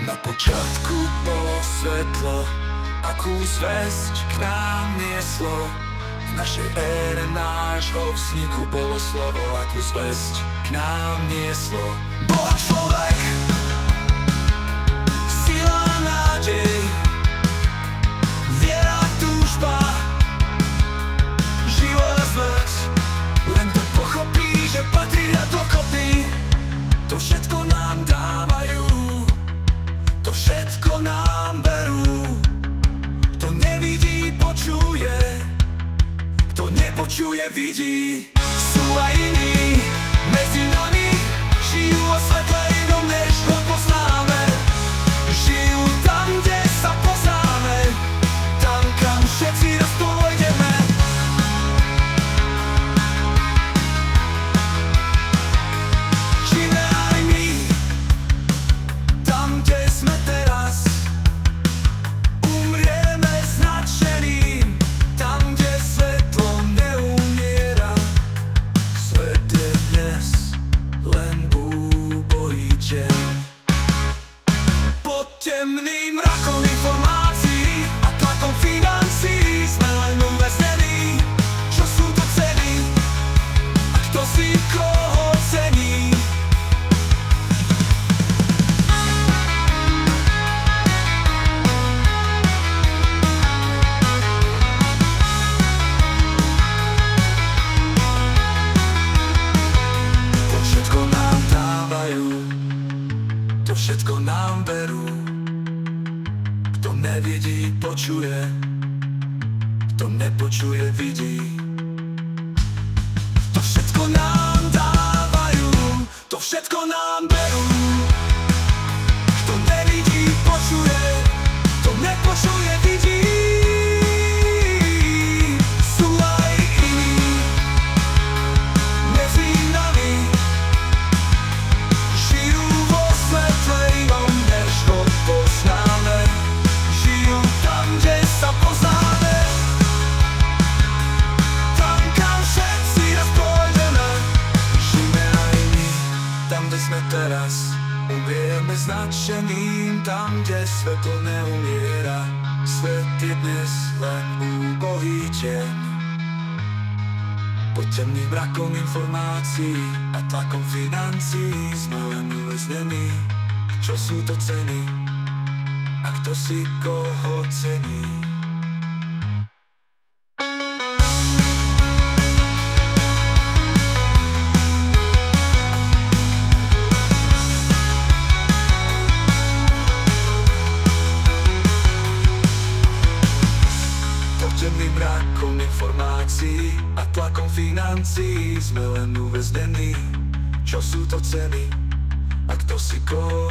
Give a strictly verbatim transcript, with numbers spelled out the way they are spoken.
Na počiatku bolo svetlo, akú zvesť k nám nieslo. V našej ére nášho vzniku bolo slovo, akú zvesť k nám nieslo. Boha človek, sila, nádej, viera, túžba, život a smrť. Len to pochopí, že patria dokopy. To všetko nám dávajú, to všetko nám berú. Kto nevidí, počuje, kto nepočuje, vidí. Sú aj iní medzi nami, žijú o svetle inom, než ho poznáme. Žijú tam, kde sa poznáme, tam, kam všetci raz pôjdeme. Žijeme aj my tam, kde sme teraz. Umrieme značeným tam, kde svetlo neumiera. Svet je dnes len úbohý deň. Pod temným mrakom informácií a tlakom financií sme len uväznení. Čo sú to ceny a kto si koho cení? To všetko nám dávajú, to všetko nám berú. Kto nevidí, počuje, kto nepočuje, vidí. To všetko nám dávajú, to všetko nám berú. Kto nevidí, počuje, kto nepočuje, vidí. Sú aj iní medzi nami, žijú vo svetle inom, než ho poznáme. Žijú tam, kde sa poznáme, tam, kam všetci raz pôjdeme. Žijeme aj my tam, kde sme teraz. Umrieme značeným tam, kde svetlo neumiera. Svet je dnes len úbohý deň. Pod temným mrakom informácií a tlakom financií sme len uväznení. Čo sú to ceny a kto si koho cení? Pod temným mrakom informácií a tlakom financií sme len uväznení. Čo sú to ceny a kto si koho